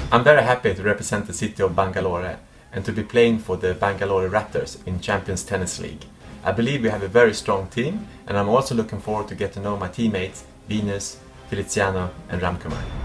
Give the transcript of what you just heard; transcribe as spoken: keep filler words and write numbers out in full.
I'm very happy to represent the city of Bangalore and to be playing for the Bangalore Raptors in Champions Tennis League. I believe we have a very strong team, and I'm also looking forward to get to know my teammates Venus, Feliciano and Ramkumar.